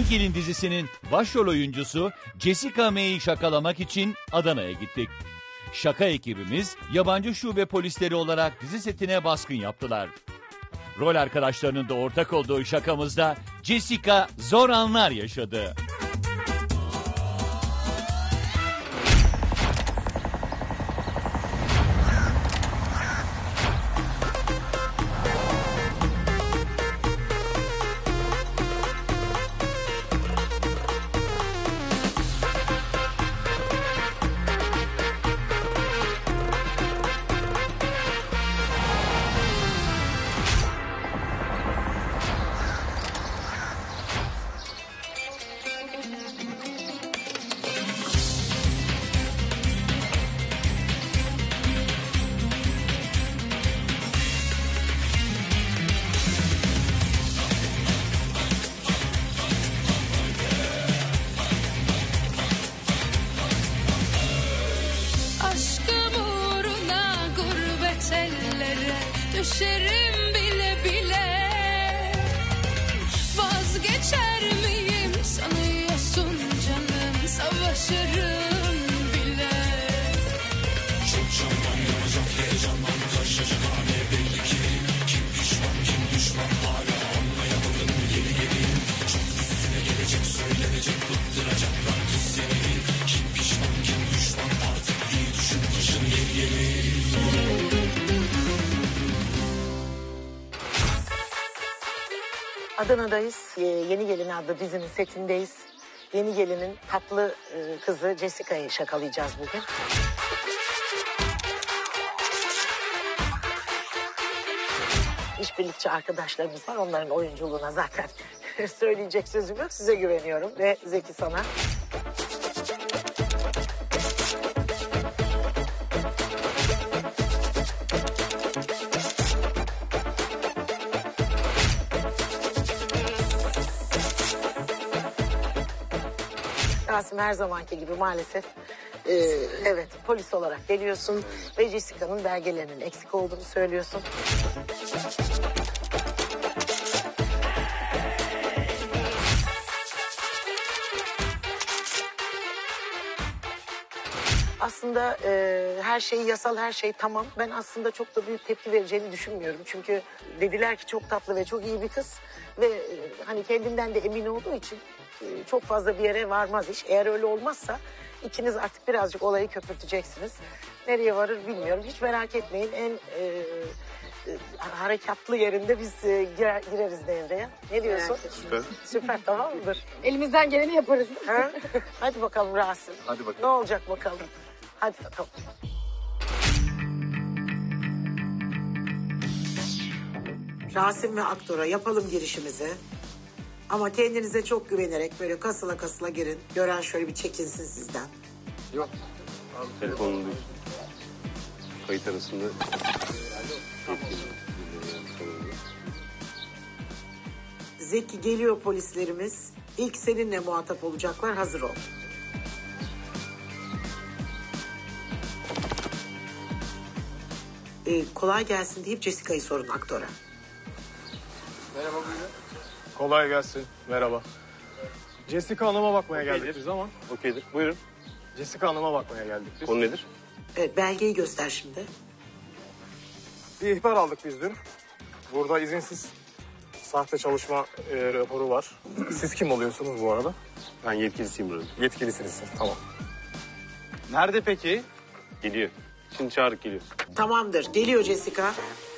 Yeni Gelin dizisinin başrol oyuncusu Jessica May'i şakalamak için Adana'ya gittik. Şaka ekibimiz yabancı şube polisleri olarak dizi setine baskın yaptılar. Rol arkadaşlarının da ortak olduğu şakamızda Jessica zor anlar yaşadı. Düşerim bile bile, vazgeçer miyim sanıyorsun canım, savaşırım bile. Çok candan yanacak, heyecandan taşacak hane belli ki. Kim pişman kim düşman hala anlayamadım yeni gelin. Çok üstüne gelecek söylenecek bıktıracaklar ki seni. Kim pişman kim düşman artık iyi düşün taşın yeni. Adana'dayız. Yeni Gelin adlı dizinin setindeyiz. Yeni Gelin'in tatlı kızı Jessica'yı şakalayacağız bugün. İşbirlikçi arkadaşlarımız var. Onların oyunculuğuna zaten söyleyecek sözüm yok. Size güveniyorum ve Zeki sana. Rasim her zamanki gibi maalesef evet polis olarak geliyorsun ve Jessica'nın belgelerinin eksik olduğunu söylüyorsun. Aslında her şey yasal, her şey tamam. Ben aslında çok da büyük tepki vereceğini düşünmüyorum. Çünkü dediler ki çok tatlı ve çok iyi bir kız. Ve hani kendinden de emin olduğu için çok fazla bir yere varmaz iş. Eğer öyle olmazsa ikiniz artık birazcık olayı köpürteceksiniz. Nereye varır bilmiyorum. Hiç merak etmeyin. En harekatlı yerinde biz gireriz devreye. Ne diyorsun? Süper. Süper, tamam mıdır? Elimizden geleni yaparız. Ha? Hadi bakalım Rasim. Hadi bakalım. Ne olacak bakalım. Hadi bakalım. Rasim ve Aktor'a yapalım girişimizi. Ama kendinize çok güvenerek böyle kasıla kasıla girin. Gören şöyle bir çekinsin sizden. Yok. Telefonun kayıt arasında. Zeki geliyor polislerimiz. İlk seninle muhatap olacaklar. Hazır ol. Kolay gelsin deyip Jessica'yı sorun Aktor'a. Merhaba buyurun. Kolay gelsin. Merhaba. Jessica Hanım'a bakmaya geldik biz ama. Okeydir. Buyurun. Jessica Hanım'a bakmaya geldik biz. Konu nedir? Evet, belgeyi göster şimdi. Bir ihbar aldık biz dün. Burada izinsiz sahte çalışma raporu var. Siz kim oluyorsunuz bu arada? Ben yetkilisiyim buranın. Yetkilisiniz siz. Tamam. Nerede peki? Geliyor. Şimdi çağırıp geliyor. Tamamdır. Geliyor Jessica.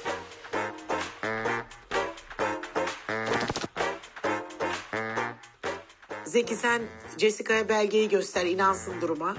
Zeki sen Jessica'ya belgeyi göster. İnansın duruma.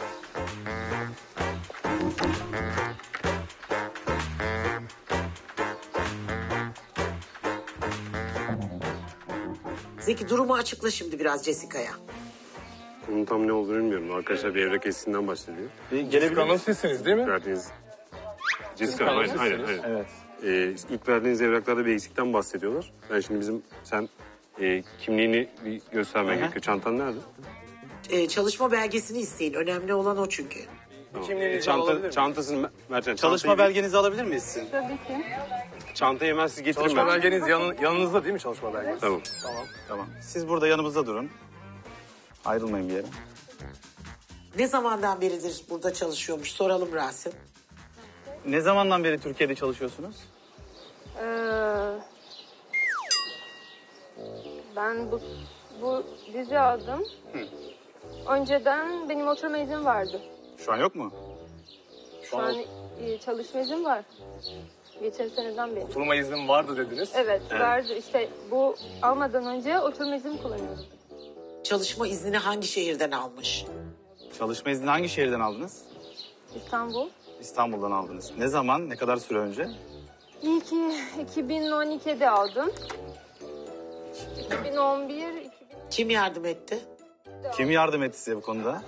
Zeki durumu açıkla şimdi biraz Jessica'ya. Bunun tam ne olduğunu bilmiyorum. Arkadaşlar bir evrak eksiğinden bahsediyor. Jessica Hanım sizsiniz değil mi? Verdiğiniz... Jessica, aynen. Evet. İlk verdiğiniz evraklarda bir eksikten bahsediyorlar. Ben şimdi sen kimliğini bir göstermen gerekiyor. Çantan nerede? Çalışma belgesini isteyin. Önemli olan o çünkü. Kimliğinizi alabilir miyim? Çantasını Mertcan. Çalışma belgenizi alabilir miyiz sizin? Tabii ki. Çantayı hemen siz getirin. Çalışma belgeniz yanınızda değil mi çalışma belgeniz? Tamam. Tamam. Siz burada yanımızda durun. Ayrılmayın bir yere. Ne zamandan beridir burada çalışıyormuş soralım Rasim. Ne zamandan beri Türkiye'de çalışıyorsunuz? Ben bu dizi aldım. Önceden benim oturma iznim vardı. Şu an yok mu? Şu an çalışma iznim var. Geçen seneden beri. Oturma iznim vardı dediniz. Evet, vardı. İşte bu almadan önce oturma iznim kullanıyordum. Çalışma iznini hangi şehirden almış? Çalışma izni hangi şehirden aldınız? İstanbul. İstanbul'dan aldınız. Ne zaman, ne kadar süre önce? İyi ki 2012'de aldım. 2011, Kim yardım etti? Kim yardım etti size bu konuda?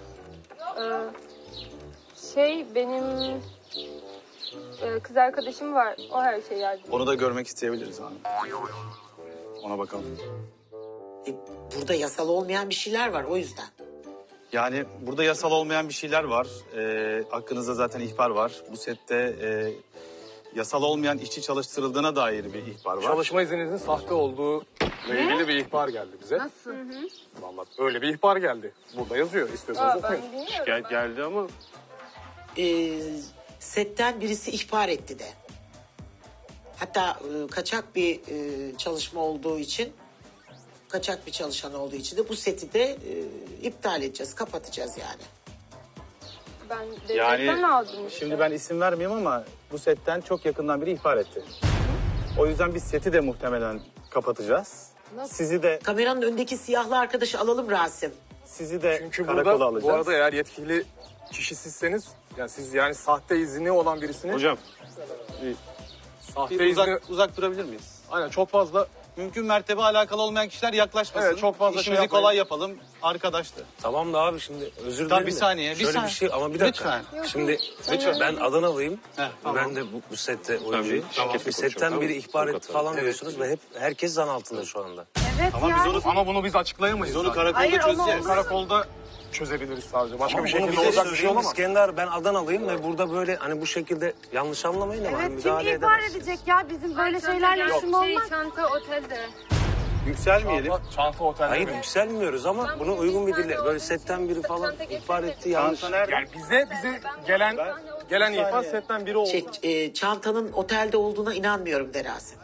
benim kız arkadaşım var. O her şeyi yardım. Onu da görmek isteyebiliriz abi. Ona bakalım. Burada yasal olmayan bir şeyler var o yüzden. Yani burada yasal olmayan bir şeyler var. Hakkınızda zaten ihbar var. Bu sette yasal olmayan işçi çalıştırıldığına dair bir ihbar var. Çalışma izninizin sahte olduğu ile ilgili bir ihbar geldi bize. Nasıl? Vallahi öyle bir ihbar geldi. Burada yazıyor. İstiyorsanız Ben okuyun. bilmiyorum. Geldi ama Setten birisi ihbar etti de. Hatta kaçak bir çalışma olduğu için, kaçak bir çalışan olduğu için de bu seti de iptal edeceğiz, kapatacağız yani. Ben devletten aldım işte. Şimdi ben isim vermeyeyim ama bu setten çok yakından biri ihbar etti. O yüzden biz seti de muhtemelen kapatacağız. Sizi de Kameranın öndeki siyahlı arkadaşı alalım Rasim. Çünkü karakola burada alacağız. bu arada eğer yetkili kişi sizseniz, yani siz yani sahte izni olan birisini... hocam Sahte Bir izni... uzak durabilir miyiz? Aynen çok fazla... Mümkün mertebe alakalı olmayan kişiler yaklaşmasın. Evet, çok fazla şey İşimizi yapmayın. kolay yapalım. Arkadaştı. Tamam da abi şimdi özür dilerim. Tabii bir saniye. Şöyle bir şey ama bir dakika. Lütfen. Şimdi ben Adanalıyım. Tamam. Ben de bu sette oyuncuyum. Tamam. Bir setten biri ihbar etti Tamam. falan diyorsunuz ve hep herkes zan altında şu anda. Evet Tamam yani. Ama bunu biz açıklayamayız. Biz onu zaten. karakolda çözeceğiz. Karakolda çözebiliriz sadece. Başka Ama bir bunu şekilde bize olacak bir şey söyleyeyim olamaz. İskender, ben Adanalıyım ve burada böyle hani bu şekilde yanlış anlamayın ama Evet, kim müdahale ihbar edemezsiniz. edecek ya? Bizim böyle şeylerle işim olmaz. Çanta otelde. Yükselmeyelim. Çanta otelde. Hayır yükselmiyoruz ama buna uygun bir dille. Böyle setten biri falan ihbar etti yanlış. Çanta nerede? Yani bize gelen ihbar setten biri oldu. Çantanın otelde olduğuna inanmıyorum de Rasim.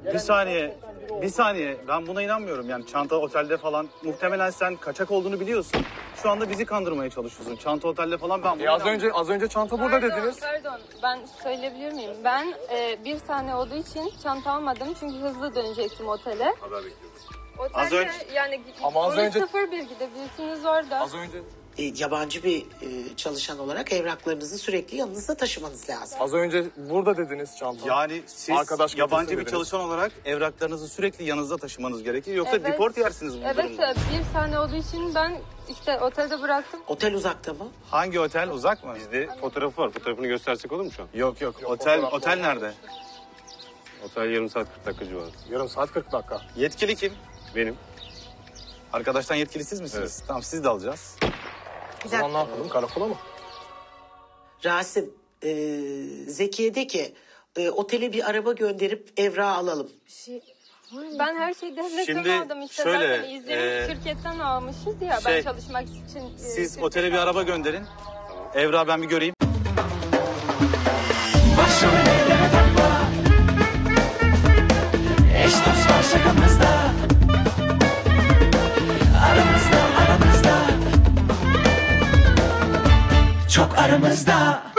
Bir saniye. Ben buna inanmıyorum. Yani çanta otelde falan. Muhtemelen sen kaçak olduğunu biliyorsun. Şu anda bizi kandırmaya çalışıyorsun. Çanta otelde falan ben buna inanmıyorum. Az önce çanta burada dediniz. Pardon, ben söyleyebilir miyim? Ben bir saniye olduğu için çanta almadım çünkü hızlı dönecektim otele. Otelde Az önce- yani Ama az önce- 01 gidebilirsiniz orada. Az önce Yabancı bir çalışan olarak evraklarınızı sürekli yanınızda taşımanız lazım. Az önce burada dediniz çanta. Yani siz Arkadaş yabancı getirsin bir dediniz. çalışan olarak evraklarınızı sürekli yanınızda taşımanız gerekir. Yoksa Evet. deport yersiniz bu Evet, durumda. bir saniye olduğu için ben işte otelde bıraktım. Otel uzakta mı? Hangi otel? Uzak mı? bizde fotoğrafı var. Fotoğrafını göstersek olur mu şu an? Yok. Otel nerede? Otel yarım saat 40 dakika civarı. Yarım saat 40 dakika. Yetkili kim? Benim. Arkadaştan yetkili siz misiniz? Evet. Tamam siz de alacağız. O zaman ne yapalım? Karakola mı? Rasim, Zekiye de ki otele bir araba gönderip evrağı alalım. Ben her şeyi devletten Şimdi aldım işte. şöyle, Zaten izin şirketten almışız ya ben çalışmak için. Siz otele bir araba gönderin. Evrağı ben bir göreyim. Eş dost var şakamızda. Aramızda çok aramızda.